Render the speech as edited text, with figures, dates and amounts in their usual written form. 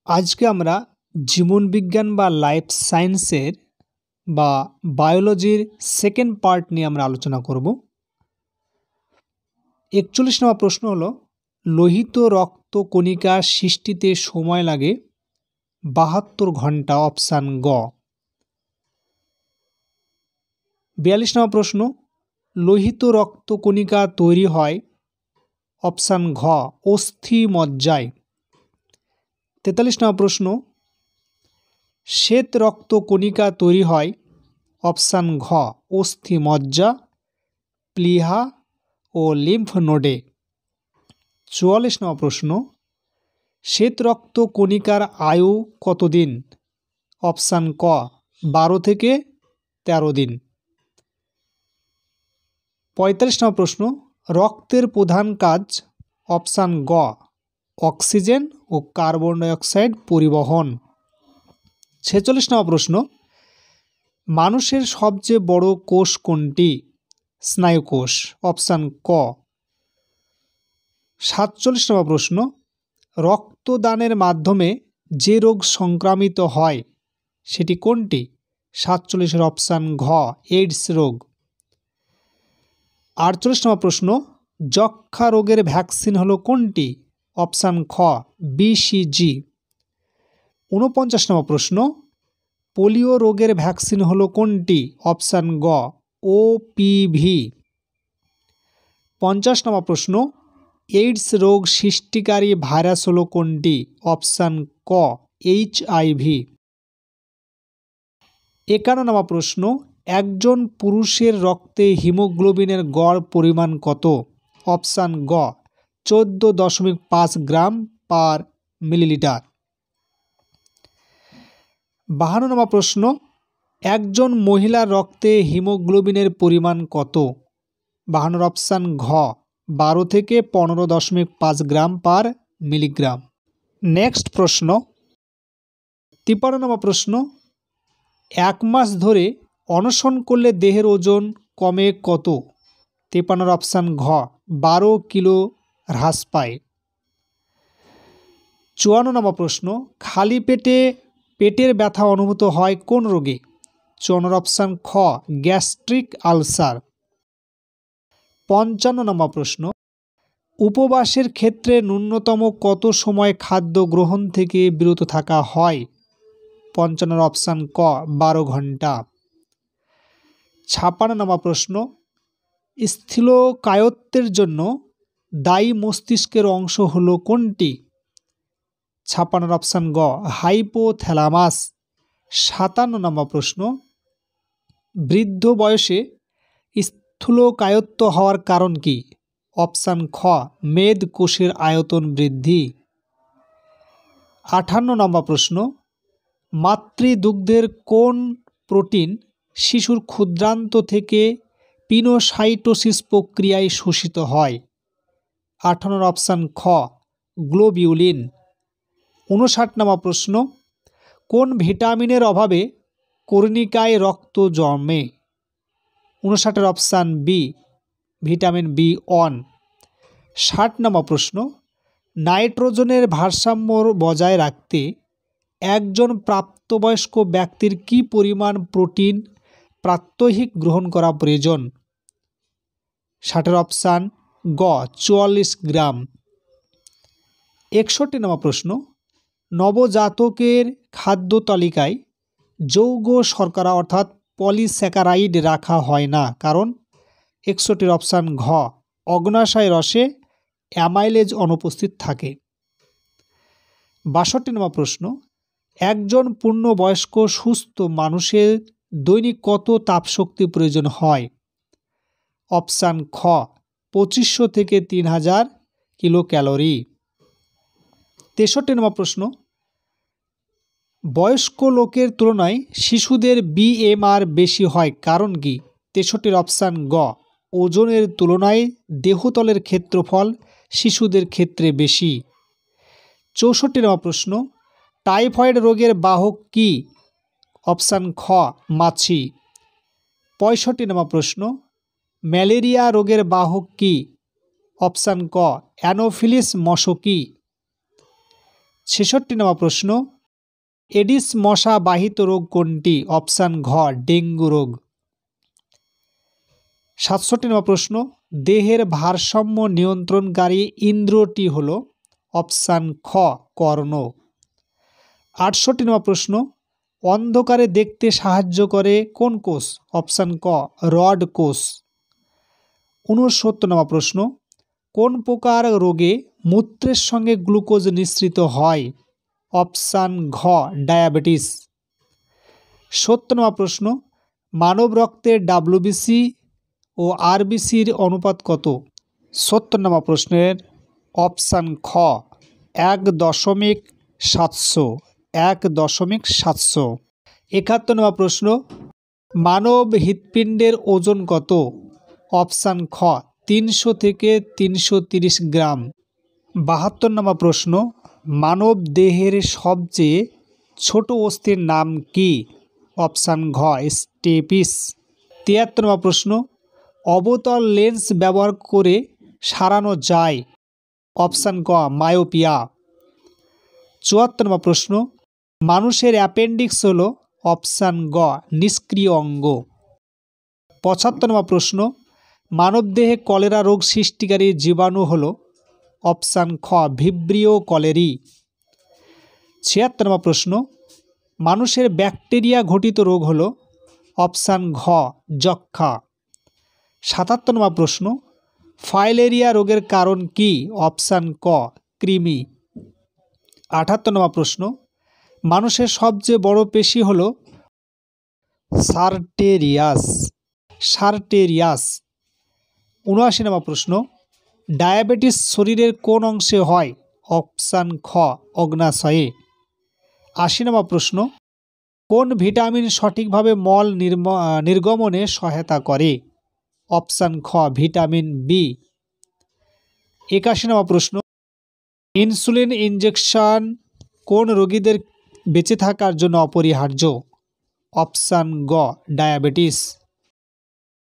আজকে আমরা জীবনবিজ্ঞান বা লাইফ সায়েন্সের বা বায়োলজির সেকেন্ড পার্ট নিয়ে আমরা আলোচনা করব। ৪১ নম্বর প্রশ্ন হলো, লোহিত রক্ত কণিকা সৃষ্টিতে সময় লাগে ৭২ ঘন্টা, অপশান গ। ৪২ নম্বর প্রশ্ন, লোহিত রক্ত কণিকা তৈরি হয়, অপশান ঘ, অস্থি মজ্জায়। ৪৩ নম্বর প্রশ্ন, শ্বেত রক্ত কণিকা তৈরি হয়, অপশান ঘ, অস্থি মজ্জা, প্লীহা ও লিম্ফ নোডে। ৪৪ নম্বর প্রশ্ন, শ্বেত রক্ত কণিকার আয়ু কতদিন, অপশান ক, ১২ থেকে ১৩ দিন। ৪৫ নম্বর প্রশ্ন, রক্তের প্রধান কাজ, অপশান গ, অক্সিজেন ও কার্বন ডাইঅক্সাইড পরিবহন। ৪৬ নম্বর প্রশ্ন, মানুষের সবচেয়ে বড় কোষ কোনটি, স্নায়ুকোষ, অপশান ক। ৪৭ নম্বর প্রশ্ন, রক্তদানের মাধ্যমে যে রোগ সংক্রামিত হয় সেটি কোনটি, ৪৭-এর অপশান ঘ, এইডস রোগ। ৪৮ নম্বর প্রশ্ন, যক্ষ্মা রোগের ভ্যাকসিন হলো কোনটি, অপশান খ, BCG। ৪৯ নম্বর প্রশ্ন, পোলিও রোগের ভ্যাকসিন হলো কোনটি, অপশান গ, OPV। ৫০ নম্বর প্রশ্ন, এইডস রোগ সৃষ্টিকারী ভাইরাস হলো কোনটি, অপশান ক, HIV। ৫১ নম্বর প্রশ্ন, একজন পুরুষের রক্তে হিমোগ্লোবিনের গড় পরিমাণ কত, অপশান গ, ১৪.৫ গ্রাম পার মিলিলিটার। ৫২ নম্বর প্রশ্ন, একজন মহিলার রক্তে হিমোগ্লোবিনের পরিমাণ কত, ৫২, অপশান ঘ, ১২ থেকে ১৫.৫ গ্রাম পার মিলিগ্রাম। নেক্সট প্রশ্ন, ৫৩ নম্বর প্রশ্ন, ১ মাস ধরে অনশন করলে দেহের ওজন কমে কত, ৫৩, অপশান ঘ, ১২ কিলো হ্রাস পায়। ৫৪ নম্বর প্রশ্ন, খালি পেটে পেটের ব্যথা অনুভূত হয় কোন রোগে, ৫৪, অপশান খ, গ্যাস্ট্রিক আলসার। ৫৫ নম্বর প্রশ্ন, উপবাসের ক্ষেত্রে ন্যূনতম কত সময় খাদ্য গ্রহণ থেকে বিরত থাকা হয়, ৫৫, অপশান ক, ১২ ঘন্টা। ৫৬ নম্বর প্রশ্ন, স্থূলকায়ত্বের জন্য দায়ী মস্তিষ্কের অংশ হলো কোনটি, ৫৬, অপশান গ, হাইপোথ্যালামাস। ৫৭ নম্বর প্রশ্ন, বৃদ্ধ বয়সে স্থূলকায়ত্ব হওয়ার কারণ কি, অপশান খ, মেদ কোষের আয়তন বৃদ্ধি। ৫৮ নম্বর প্রশ্ন, মাতৃদুগ্ধের কোন প্রোটিন শিশুর ক্ষুদ্রান্ত থেকে পিনোসাইটোসিস প্রক্রিয়ায় শোষিত হয়, ৫৮, অপশান খ, গ্লোবিউলিন। ৫৯ নম্বর প্রশ্ন, কোন ভিটামিনের অভাবে কর্ণিকায় রক্ত জমে, ৫৯, option B, vitamin B1। ৬০ number প্রশ্ন, নাইট্রোজেনের ভারসাম্য বজায় রাখতে একজন প্রাপ্তবয়স্ক ব্যক্তির কি পরিমাণ প্রোটিন প্রাত্যহিক গ্রহণ করা প্রয়োজন, ৬০, অপশান গ, ৪৪ গ্রাম। ৬১ নম্বর প্রশ্ন, নবজাতকের খাদ্য তালিকায় যৌগ শর্করা অর্থাৎ পলিস্যাকারাইড রাখা হয় না, কারণ ৬১, অপশান ঘ, অগ্ন্যাশয় রসে অ্যামাইলেজ অনুপস্থিত থাকে। ৬২ নম্বর প্রশ্ন, একজন পূর্ণবয়স্ক সুস্থ মানুষের দৈনিক কত তাপশক্তি প্রয়োজন হয়, অপশান খ, ২৫০০ থেকে ৩০০০ কিলো ক্যালোরি। ৬৩ নম্বর প্রশ্ন, বয়স্ক লোকের তুলনায় শিশুদের BMR বেশি হয় কারণ কি, ৬৩, অপশান গ, ওজনের তুলনায় দেহতলের ক্ষেত্রফল শিশুদের ক্ষেত্রে বেশি। ৬৪ নম্বর প্রশ্ন, টাইফয়েড রোগের বাহক কি, অপশান খ, মাছি। ৬৫ নম্বর প্রশ্ন, ম্যালেরিয়া রোগের বাহক কি, অপশান ক, অ্যানোফিলিস মশকি। ৬৬ নম্বর প্রশ্ন, এডিস মশা বাহিত রোগ কোনটি? অপশান ঘ ডেঙ্গু রোগ। ৬৭ নম্বর প্রশ্ন, দেহের ভারসাম্য নিয়ন্ত্রণকারী ইন্দ্রিয়টি হল? অপশান খ কর্ণ। ৬৮ নম্বর প্রশ্ন, অন্ধকারে দেখতে সাহায্য করে কোন কোষ? অপশান ক রড কোষ। ৬৯ নম্বর প্রশ্ন, কোন প্রকার রোগে মূত্রের সঙ্গে গ্লুকোজ নিঃসৃত হয়? অপশান ঘ ডায়াবেটিস। ৭০ নম্বর প্রশ্ন, মানব রক্তের ডাব্লিউবিসি ও আরবিসির অনুপাত কত? ৭০ নম্বর প্রশ্নের অপশান খ ১.৭০০। ১.৭০০। ৭১ নম্বর প্রশ্ন, মানব হৃৎপিণ্ডের ওজন কত? অপশান খ ৩০০ থেকে ৩৩০ গ্রাম। ৭২ নম্বর প্রশ্ন, মানব দেহের সবচেয়ে ছোট অস্থির নাম কি? অপশান ঘ স্টেপিস। ৭৩ নম্বর প্রশ্ন, অবতল লেন্স ব্যবহার করে সারানো যায়? অপশান ক মায়োপিয়া। ৭৪ নম্বর প্রশ্ন, মানুষের অ্যাপেন্ডিক্স হল? অপশান গ নিষ্ক্রিয় অঙ্গ। ৭৫ নম্বর প্রশ্ন, মানবদেহে কলেরা রোগ সৃষ্টিকারী জীবাণু হল? অপশান খ ভিব্রিও কলেরি। ৭৬ নম্বর প্রশ্ন, মানুষের ব্যাকটেরিয়া ঘটিত রোগ হল? অপশান ঘ যক্ষ্মা। ৭৭ নম্বর প্রশ্ন, ফাইলেরিয়া রোগের কারণ কি? অপশান ক কৃমি। ৭৮ নম্বর প্রশ্ন, মানুষের সবচেয়ে বড় পেশি হল? সার্টেরিয়াস। ৭৯ নম্বর প্রশ্ন, ডায়াবেটিস শরীরের কোন অংশে হয়? অপশান খ অগ্নাশয়ে। ৮০ নম্বর প্রশ্ন, কোন ভিটামিন সঠিকভাবে মল নির্গমনে সহায়তা করে? অপশান খ ভিটামিন বি। ৮১ নম্বর প্রশ্ন, ইনসুলিন ইনজেকশন কোন রোগীদের বেঁচে থাকার জন্য অপরিহার্য? অপশান গ ডায়াবেটিস।